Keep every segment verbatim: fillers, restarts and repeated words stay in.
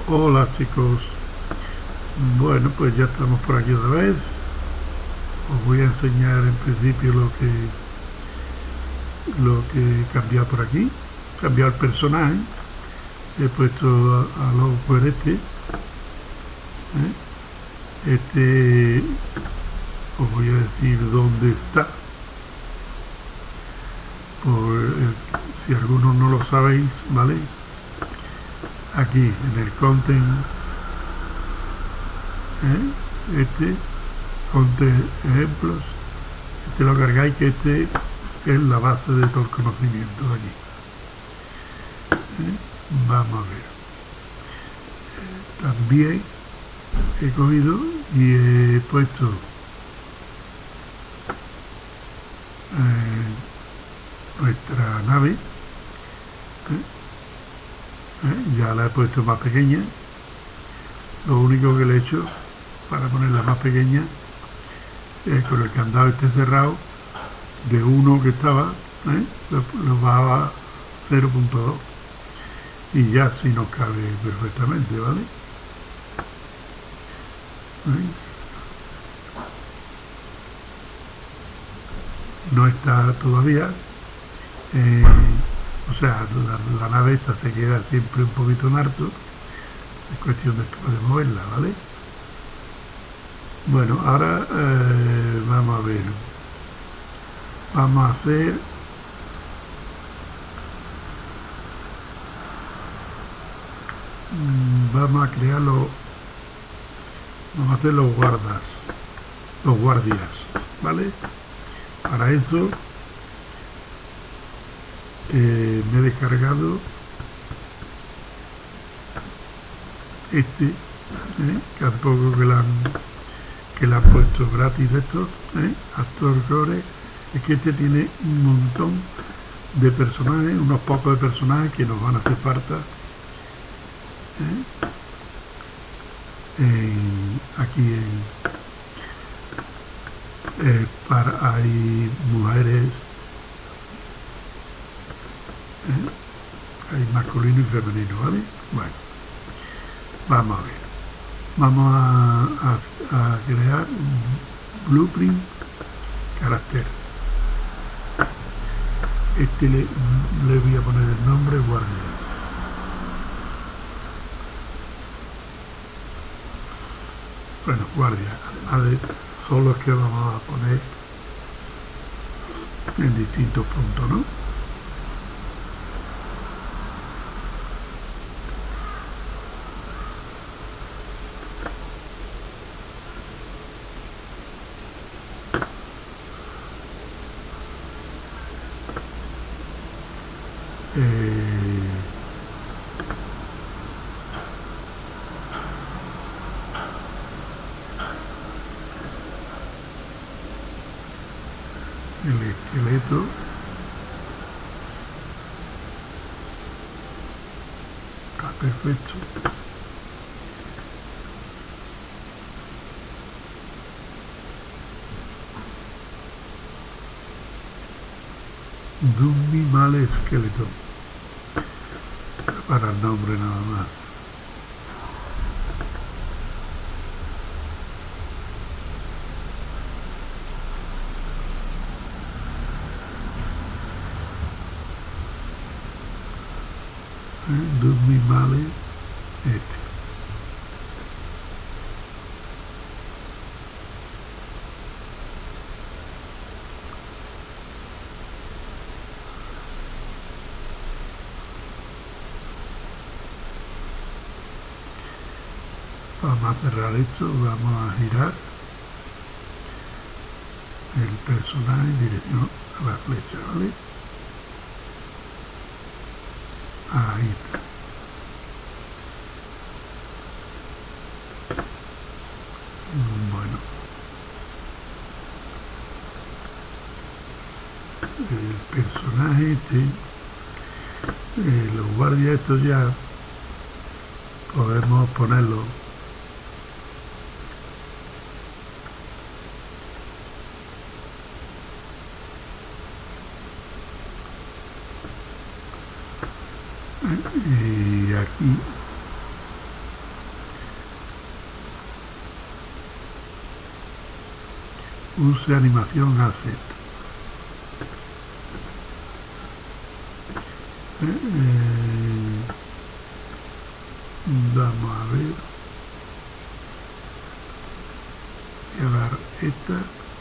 Hola chicos, bueno pues ya estamos por aquí otra vez. Os voy a enseñar en principio lo que lo que he cambiado por aquí. He cambiado el personaje, he puesto a, a Loco este. ¿eh? Este os voy a decir dónde está. Por el, si algunos no lo sabéis, ¿vale? Aquí en el content, ¿eh? este content ejemplos, este lo cargáis, que este es la base de todo el conocimiento de aquí. ¿eh? Vamos a ver. Eh, también he cogido y he puesto eh, nuestra nave. ¿eh? ¿Eh? Ya la he puesto más pequeña. Lo único que le he hecho para ponerla más pequeña es con el candado este cerrado, de uno que estaba, ¿eh? lo, lo bajaba a cero punto dos y ya sí nos cabe perfectamente, ¿vale? ¿Eh? No está todavía, eh, o sea, la, la nave esta se queda siempre un poquito en alto, es cuestión de, de moverla, ¿vale? Bueno, ahora eh, vamos a ver, vamos a hacer vamos a crear los vamos a hacer los guardas los guardias, ¿vale? Para eso eh, me he descargado este, ¿eh? que hace poco que la han que le han puesto gratis de estos, ¿eh? Actor Core. Es que este tiene un montón de personajes, unos pocos de personajes que nos van a hacer falta. ¿eh? En, aquí en, eh, para, hay mujeres, ¿eh? hay masculino y femenino, ¿vale? Bueno, vamos a ver. Vamos a, a, a crear un blueprint carácter. Este le, le voy a poner el nombre guardia. Bueno, guardia, además de son los que vamos a poner en distintos puntos, ¿no? Eh, el esqueleto está perfecto. Dummy mal esqueleto para el nombre nada más. Dummy male este. Vamos a cerrar esto, vamos a girar el personaje en dirección a la flecha, ¿vale? Ahí está. Bueno, el personaje este, eh, los guardias estos ya podemos ponerlo y aquí use animación asset. Eh, eh, vamos a ver, voy a dar esta.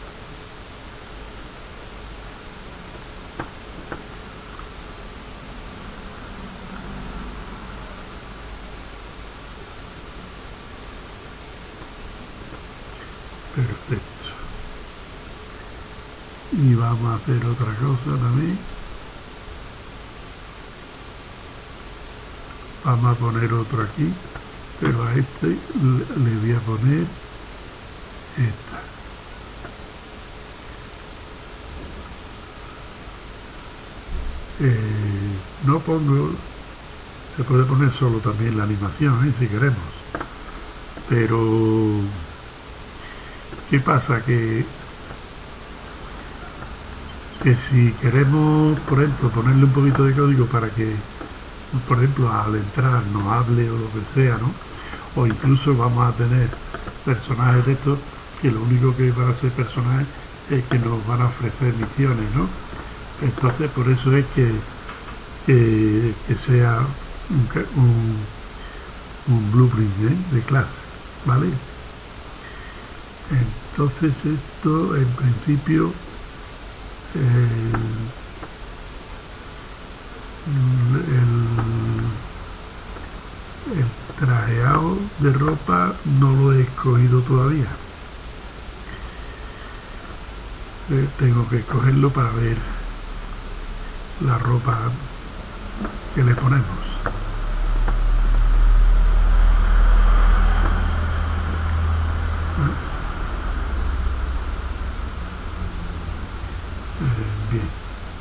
Perfecto. Y vamos a hacer otra cosa también. Vamos a poner otro aquí, pero a este le voy a poner esta. Eh, no pongo, se puede poner solo también la animación, ¿eh? Si queremos. Pero, ¿qué pasa? Que, que si queremos, por ejemplo, ponerle un poquito de código para que, por ejemplo, al entrar nos hable o lo que sea, ¿no? O incluso vamos a tener personajes de estos que lo único que van a ser personajes es que nos van a ofrecer misiones, ¿no? Entonces, por eso es que, que, que sea un, un, un blueprint, ¿eh? De clase, ¿vale? Entonces, esto en principio eh, el, el trajeado de ropa no lo he escogido todavía. Eh, tengo que escogerlo para ver la ropa que le ponemos. Eh, bien.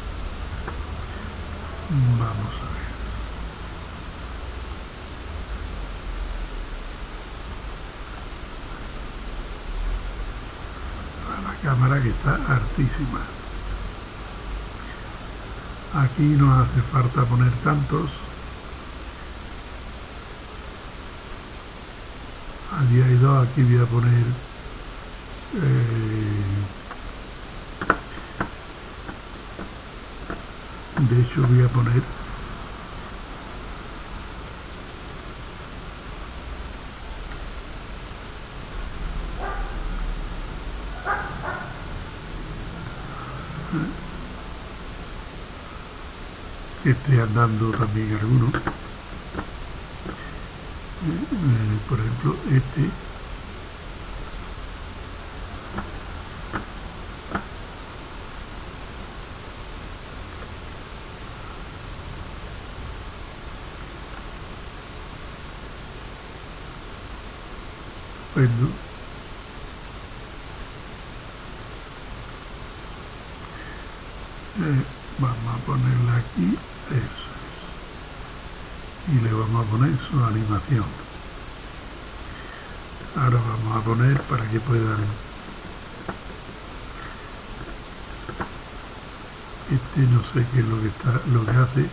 Vamos a ver. La cámara que está hartísima. Aquí no hace falta poner tantos. Allí hay dos, aquí voy a poner eh, de hecho voy a poner que esté andando también algunos. Eh, por ejemplo, este pues no. Eh, vamos a ponerla aquí, eso es, y le vamos a poner su animación. Ahora vamos a poner para que puedan, este no sé qué es lo que está, lo que hace.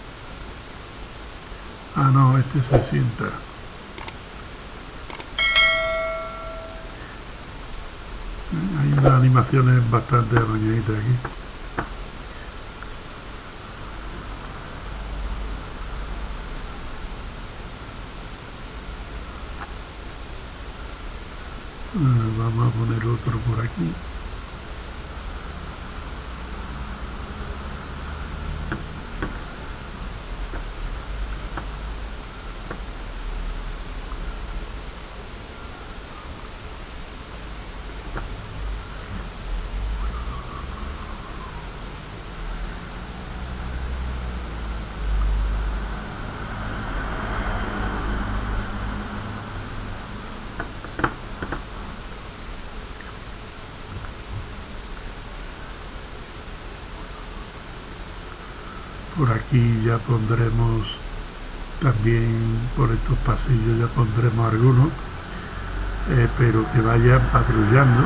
Ah, no, este se sienta. Hay unas animaciones bastante amañaditas aquí. Uh, vamos a poner otro por aquí. Por aquí ya pondremos también, por estos pasillos ya pondremos algunos, eh, pero que vayan patrullando.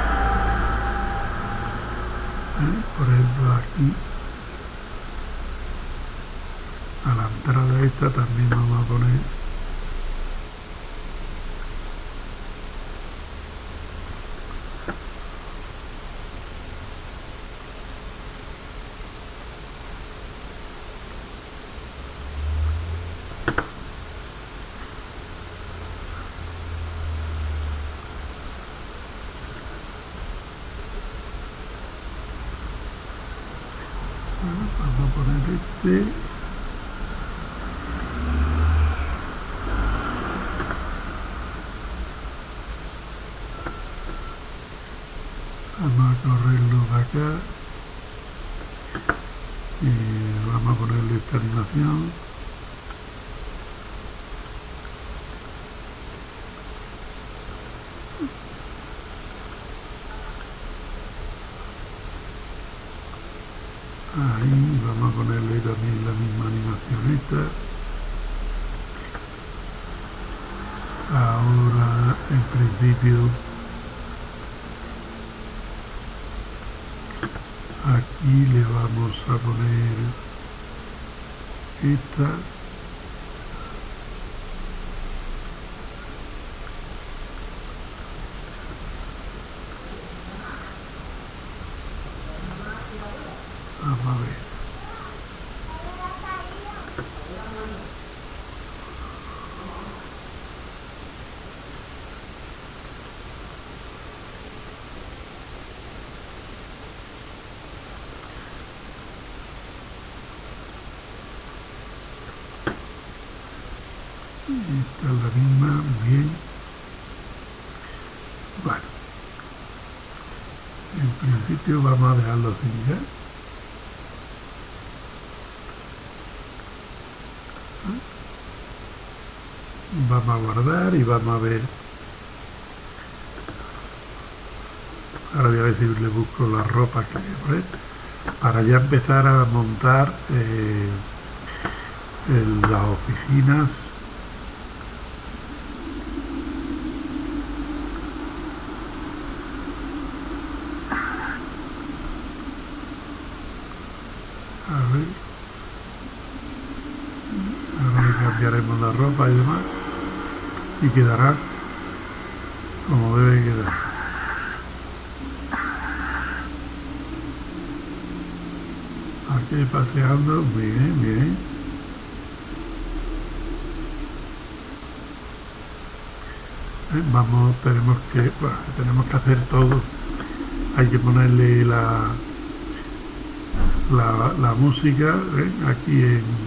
¿Eh? Por ejemplo, aquí a la entrada esta también vamos a poner Vamos a poner este. Vamos a correrlo de acá. Y vamos a ponerle esta animación. Ahí vamos a ponerle también la misma animación esta. Ahora en principio aquí le vamos a poner esta. Vamos a ver. Esta es la misma, bien. Bueno, en principio vamos a dejarlo así ya. Vamos a guardar y vamos a ver. Ahora voy a ver si le busco la ropa que voy a poner para ya empezar a montar eh, en las oficinas. A ver. Ahora le cambiaremos la ropa y demás. Y quedará como debe quedar. Aquí paseando, bien, bien. Eh, vamos, tenemos que, bueno, tenemos que hacer todo. Hay que ponerle la la, la música, ¿eh? Aquí en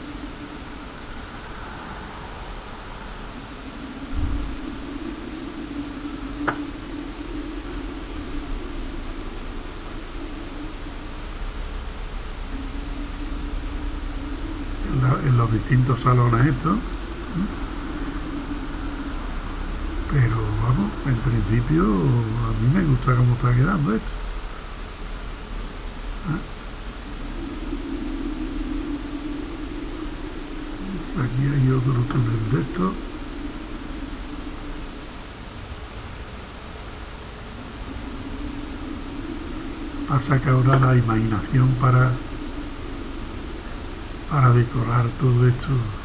en los distintos salones estos, pero vamos, en principio a mí me gusta cómo está quedando esto. Aquí hay otro túnel de esto. Pasa que ahora la imaginación para para decorar todo esto.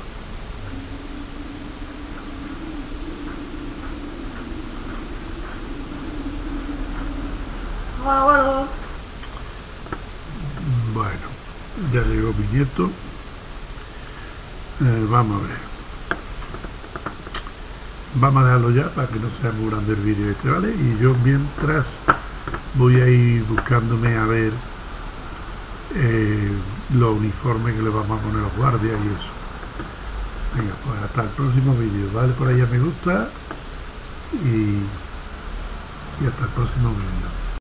Bueno, ya llegó mi nieto. Eh, vamos a ver. Vamos a dejarlo ya para que no sea muy grande el vídeo este, ¿vale? Y yo mientras voy a ir buscándome a ver eh, los uniformes que le vamos a poner a los guardias y eso. Venga, pues hasta el próximo vídeo. Dale por ahí a me gusta y, y hasta el próximo vídeo.